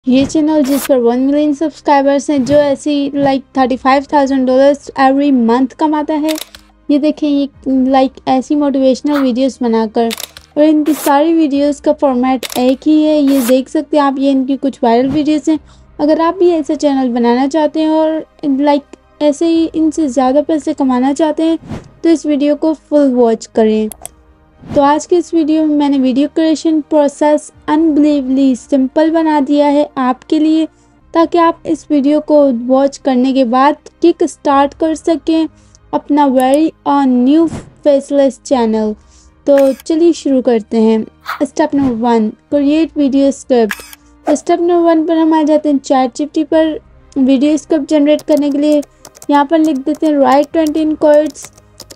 ये चैनल जिस पर 1 मिलियन सब्सक्राइबर्स हैं, जो ऐसी लाइक $35,000 एवरी मंथ कमाता है। ये देखें, ये लाइक ऐसी मोटिवेशनल वीडियोस बनाकर, और इनकी सारी वीडियोस का फॉर्मेट एक ही है। ये देख सकते हैं आप, ये इनकी कुछ वायरल वीडियोस हैं। अगर आप भी ऐसा चैनल बनाना चाहते हैं और लाइक ऐसे ही इनसे ज़्यादा पैसे कमाना चाहते हैं, तो इस वीडियो को फुल वॉच करें। तो आज के इस वीडियो में मैंने video creation process unbelievably simple बना दिया है आपके लिए, ताकि आप इस वीडियो को वॉच करने के बाद किक स्टार्ट कर सकें अपना वेरी न्यू फेसलेस चैनल। तो चलिए शुरू करते हैं। Step number 1, create video script. Step number 1 पर हम आ जाते हैं ChatGPT पर। वीडियो स्क्रिप्ट जनरेट करने के लिए यहाँ पर लिख देते हैं write 20 quotes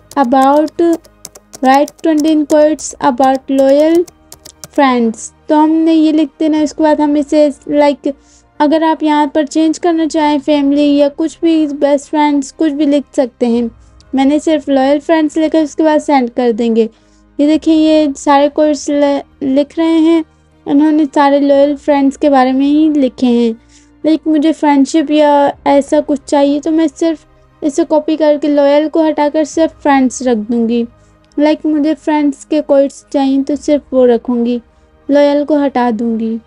about loyal friends. तो हमने ये लिखते हैं ना, इसके बाद हम इसे लाइक अगर आप यहाँ पर चेंज करना चाहें फैमिली या कुछ भी, बेस्ट फ्रेंड्स, कुछ भी लिख सकते हैं। मैंने सिर्फ लॉयल फ्रेंड्स लिखा, उसके बाद सेंड कर देंगे। ये देखिए, ये सारे कोर्स लिख रहे हैं, उन्होंने सारे लॉयल फ्रेंड्स के बारे में ही लिखे हैं। लाइक मुझे फ्रेंडशिप या ऐसा कुछ चाहिए तो मैं सिर्फ इसे कॉपी करके लॉयल को हटाकर सिर्फ फ्रेंड्स रख दूँगी। लाइक मुझे फ्रेंड्स के कोट्स चाहिए तो सिर्फ वो रखूँगी, लॉयल को हटा दूँगी।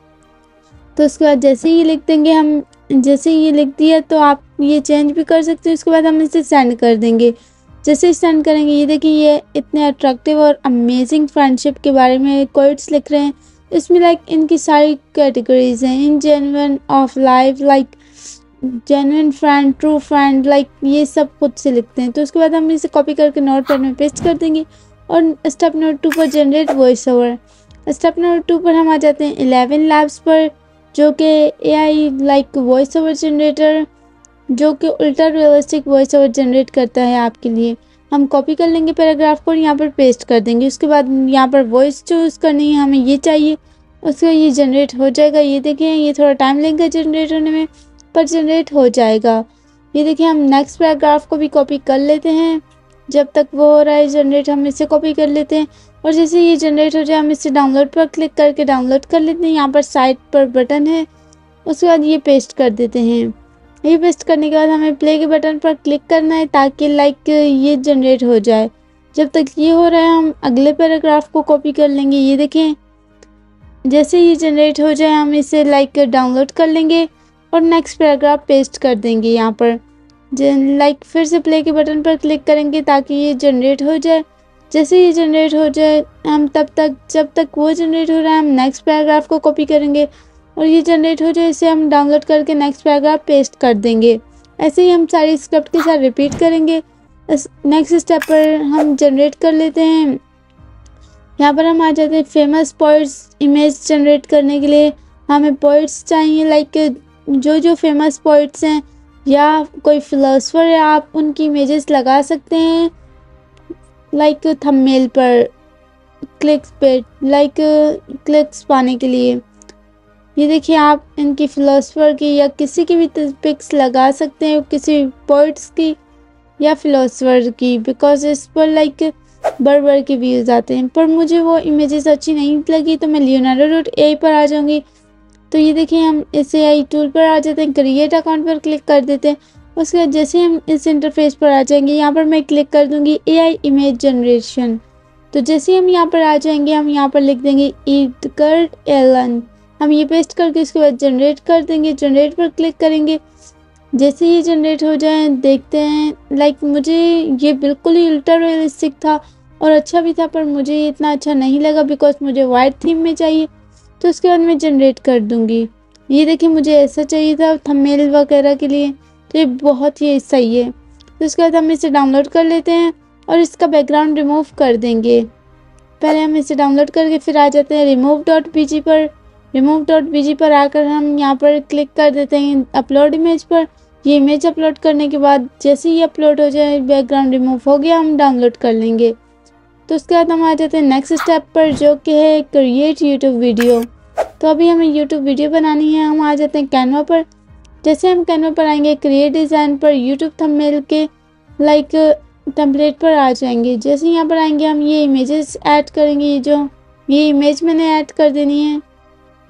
तो उसके बाद जैसे ही लिख देंगे हम, जैसे ही ये लिख दिया तो आप ये चेंज भी कर सकते हैं। उसके बाद हम इसे सेंड कर देंगे। जैसे ही सेंड करेंगे, ये देखिए, ये इतने अट्रैक्टिव और अमेजिंग फ्रेंडशिप के बारे में कोट्स लिख रहे हैं। इसमें लाइक इनकी सारी कैटेगरीज हैं, in genuine of life, like genuine friend, true friend, like ये सब खुद से लिखते हैं। तो उसके बाद हम इसे कॉपी करके नोटपैड में पेस्ट कर देंगे। और स्टेप नंबर 2 पर generate voice over. Step number 2 पर हम आ जाते हैं 11 लैब्स पर, जो कि AI like voice over generator, जो कि उल्टा रियलिस्टिक वॉइस ओवर जनरेट करता है आपके लिए। हम कॉपी कर लेंगे पैराग्राफ को और यहाँ पर पेस्ट कर देंगे। उसके बाद यहाँ पर वॉइस चूज़ करनी है, हमें ये चाहिए। उसके बाद ये जनरेट हो जाएगा। ये देखिए, ये थोड़ा टाइम लगेगा जनरेट होने में, पर जनरेट हो जाएगा। ये देखिए, हम नेक्स्ट पैराग्राफ को भी कॉपी कर लेते हैं। जब तक वो हो रहा है जनरेट, हम इसे कॉपी कर लेते हैं। और जैसे ये जनरेट हो जाए, हम इसे डाउनलोड पर क्लिक करके डाउनलोड कर लेते हैं। यहाँ पर साइड पर बटन है, उसके बाद ये पेस्ट कर देते हैं। ये पेस्ट करने के बाद हमें प्ले के बटन पर क्लिक करना है, ताकि लाइक ये जनरेट हो जाए। जब तक ये हो रहा है, हम अगले पैराग्राफ को कॉपी कर लेंगे। ये देखें, जैसे ये जनरेट हो जाए, हम इसे लाइक डाउनलोड कर लेंगे और नेक्स्ट पैराग्राफ पेस्ट कर देंगे। यहाँ पर लाइक फिर से प्ले के बटन पर क्लिक करेंगे ताकि ये जनरेट हो जाए। जैसे ये जनरेट हो जाए, हम जब तक वो जनरेट हो रहा है, हम नेक्स्ट पैराग्राफ को कॉपी करेंगे और ये जनरेट हो जाए, इसे हम डाउनलोड करके नेक्स्ट पैराग्राफ पेस्ट कर देंगे। ऐसे ही हम सारी स्क्रिप्ट के साथ रिपीट करेंगे। नेक्स्ट स्टेप पर हम जनरेट कर लेते हैं। यहाँ पर हम आ जाते हैं फेमस पोइट्स इमेज जनरेट करने के लिए। हमें पोइट्स चाहिए, लाइक जो फेमस पोइट्स हैं या कोई फिलोसफर है, आप उनकी इमेजेस लगा सकते हैं लाइक थंबनेल पर क्लिक्स पे, लाइक क्लिक्स पाने के लिए। ये देखिए, आप इनकी फिलोसफर की या किसी की भी पिक्स लगा सकते हैं, किसी पोइट्स की या फिलोसफर की, बिकॉज इस पर लाइक बढ़ के व्यूज़ आते हैं। पर मुझे वो इमेजेस अच्छी नहीं लगी, तो मैं leonardo.ai पर आ जाऊँगी। तो ये देखिए, हम इस AI टूल पर आ जाते हैं, क्रिएट अकाउंट पर क्लिक कर देते हैं। उसके बाद जैसे हम इस इंटरफेस पर आ जाएंगे, यहाँ पर मैं क्लिक कर दूँगी AI इमेज जनरेशन। तो जैसे ही हम यहाँ पर आ जाएंगे, हम यहाँ पर लिख देंगे एडगर एलन। हम ये पेस्ट करके उसके बाद जनरेट कर देंगे। जनरेट पर क्लिक करेंगे। जैसे ही जनरेट हो जाए, देखते हैं, लाइक मुझे ये बिल्कुल ही उल्टा रियलिस्टिक था और अच्छा भी था, पर मुझे ये इतना अच्छा नहीं लगा, बिकॉज मुझे वाइट थीम में चाहिए। तो उसके बाद मैं जनरेट कर दूंगी। ये देखिए, मुझे ऐसा चाहिए था थंबनेल वगैरह के लिए, तो ये बहुत ही सही है। तो उसके बाद हम इसे डाउनलोड कर लेते हैं और इसका बैकग्राउंड रिमूव कर देंगे। पहले हम इसे डाउनलोड करके फिर आ जाते हैं remove.bg पर। remove.bg पर आकर हम यहाँ पर क्लिक कर देते हैं अपलोड इमेज पर। ये इमेज अपलोड करने के बाद जैसे ही अपलोड हो जाए, बैकग्राउंड रिमूव हो गया, हम डाउनलोड कर लेंगे। तो उसके बाद हम आ जाते हैं नेक्स्ट स्टेप पर, जो कि है क्रिएट यूट्यूब वीडियो। तो अभी हमें यूट्यूब वीडियो बनानी है। हम आ जाते हैं कैनवा पर। जैसे हम कैनवा पर आएंगे, क्रिएट डिज़ाइन पर यूट्यूब थंबनेल के लाइक टेम्पलेट पर आ जाएंगे। जैसे यहाँ पर आएंगे, हम ये इमेजेस ऐड करेंगे। ये इमेज मैंने ऐड कर देनी है।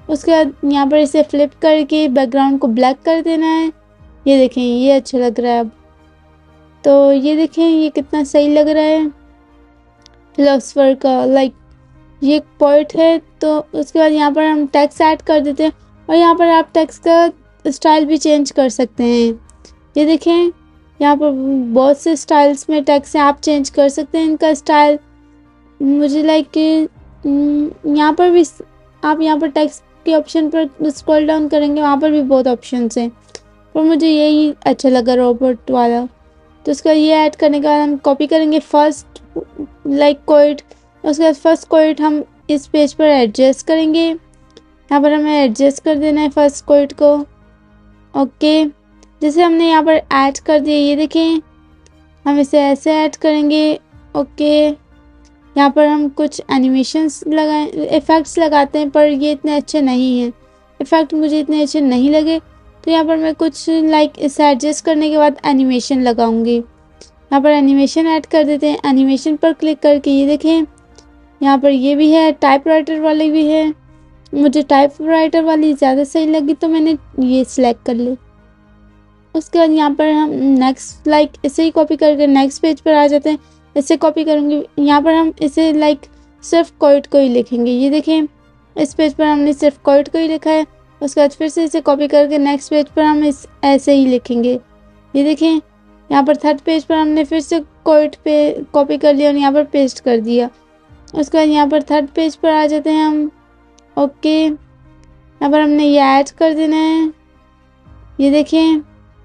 उसके बाद यहाँ पर इसे फ्लिप करके बैकग्राउंड को ब्लैक कर देना है। ये देखें, ये अच्छा लग रहा है अब। तो ये देखें ये कितना सही लग रहा है फिलोसफर का, लाइक ये एक पोइट है। तो उसके बाद यहाँ पर हम टेक्स्ट ऐड कर देते हैं और यहाँ पर आप टेक्स्ट का स्टाइल भी चेंज कर सकते हैं। ये देखें यहाँ पर बहुत से स्टाइल्स में टेक्स्ट आप चेंज कर सकते हैं इनका स्टाइल। मुझे लाइक यहाँ पर भी आप यहाँ पर टेक्स्ट के ऑप्शन पर स्क्रॉल डाउन करेंगे, वहाँ पर भी बहुत ऑप्शंस हैं, पर मुझे यही अच्छा लगा रोबोट वाला। तो उसका ये ऐड करने के बाद हम कॉपी करेंगे फर्स्ट लाइक कोड। उसके बाद फर्स्ट कोड हम इस पेज पर एडजस्ट करेंगे। यहाँ पर हमें एडजस्ट कर देना है फर्स्ट कोड को। ओके, जैसे हमने यहाँ पर ऐड कर दिया, ये देखें हम इसे ऐसे ऐड करेंगे। ओके, यहाँ पर हम कुछ एनिमेशंस लगाए, इफ़ेक्ट्स लगाते हैं, पर ये इतने अच्छे नहीं हैं। इफ़ेक्ट मुझे इतने अच्छे नहीं लगे, तो यहाँ पर मैं कुछ लाइक इसे एडजस्ट करने के बाद एनिमेशन लगाऊंगी। यहाँ पर एनिमेशन ऐड कर देते हैं। एनिमेशन पर क्लिक करके ये देखें यहाँ पर ये भी है, टाइपराइटर वाली भी है। मुझे टाइपराइटर वाली ज़्यादा सही लगी तो मैंने ये सिलेक्ट कर ली। उसके बाद यहाँ पर हम नेक्स्ट लाइक इसे ही कॉपी करके नेक्स्ट पेज पर आ जाते हैं। इसे कॉपी करूँगी, यहाँ पर हम इसे लाइक सिर्फ कोड को ही लिखेंगे। ये देखें इस पेज पर हमने सिर्फ कोड को ही लिखा है। उसके बाद फिर से इसे कॉपी करके नेक्स्ट पेज पर हम इस ऐसे ही लिखेंगे। ये देखें यहाँ पर थर्ड पेज पर हमने फिर से कोड पे कॉपी कर लिया और यहाँ पर पेस्ट कर दिया। उसके बाद यहाँ पर थर्ड पेज पर आ जाते हैं हम। ओके, यहाँ पर हमने ये ऐड कर देना है। ये देखें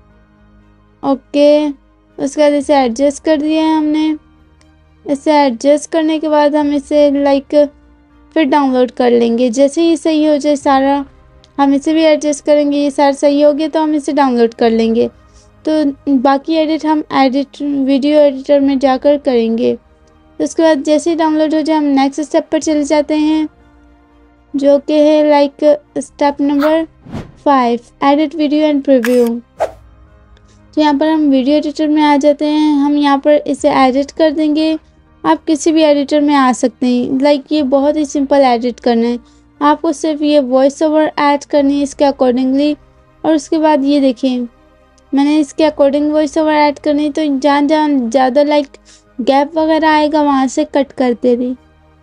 ओके, उसके बाद इसे एडजस्ट कर दिया है हमने। इसे एडजस्ट करने के बाद हम इसे लाइक फिर डाउनलोड कर लेंगे। जैसे ही सही हो जाए सारा, हम इसे भी एडजस्ट करेंगे। ये सारा सही हो गया तो हम इसे डाउनलोड कर लेंगे। तो बाकी एडिट हम वीडियो एडिटर में जाकर करेंगे। तो उसके बाद जैसे ही डाउनलोड हो जाए हम नेक्स्ट स्टेप पर चले जाते हैं, जो कि है like step number 5, edit video and preview. तो यहाँ पर हम वीडियो एडिटर में आ जाते हैं। हम यहाँ पर इसे एडिट कर देंगे। आप किसी भी एडिटर में आ सकते हैं, लाइक ये बहुत ही सिंपल एडिट करना है। आपको सिर्फ ये वॉइस ओवर ऐड करनी है इसके अकॉर्डिंगली। और उसके बाद ये देखें मैंने इसके अकॉर्डिंग वॉइस ओवर ऐड करनी, तो जहाँ जहाँ ज़्यादा लाइक गैप वगैरह आएगा वहाँ से कट करते रही।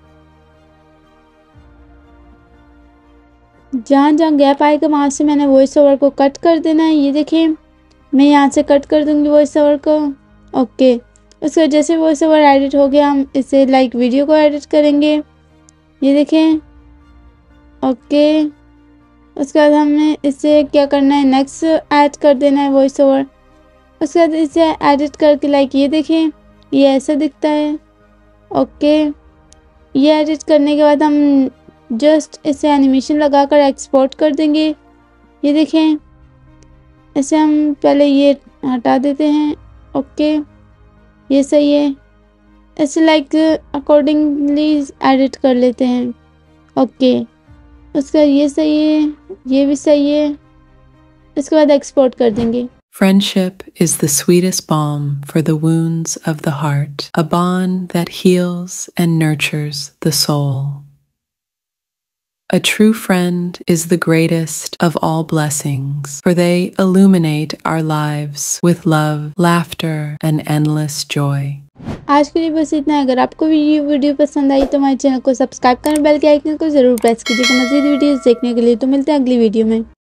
जहाँ जहाँ गैप आएगा वहाँ से मैंने वॉइस ओवर को कट कर देना है। ये देखें मैं यहाँ से कट कर दूँगी वॉइस ओवर को। ओके, उसके जैसे वॉइस ओवर एडिट हो गया हम इसे लाइक वीडियो को एडिट करेंगे। ये देखें ओके, उसके बाद हमें इसे क्या करना है, नेक्स्ट ऐड कर देना है वॉइस ओवर। उसके बाद इसे एडिट करके लाइक ये देखें ये ऐसा दिखता है। ओके, ये एडिट करने के बाद हम जस्ट इसे एनिमेशन लगाकर एक्सपोर्ट कर देंगे। ये देखें इसे हम पहले ये हटा देते हैं। ओके, ये सही है। ऐसे लाइक अकॉर्डिंगली एडिट कर लेते हैं। ओके, उसका ये सही है, ये भी सही है। इसके बाद एक्सपोर्ट कर देंगे। Friendship is the sweetest balm for the wounds of the heart, a bond that heals and nurtures the soul. A true friend is the greatest of all blessings, for they illuminate our lives with love, laughter, and endless joy. आज के लिए बस इतना है। अगर आपको भी ये वीडियो पसंद आई तो हमारे चैनल को सब्सक्राइब करें, बेल के आइकन को जरूर प्रेस कीजिएगा मज़ीद वीडियोस देखने के लिए। तो मिलते हैं अगली वीडियो में।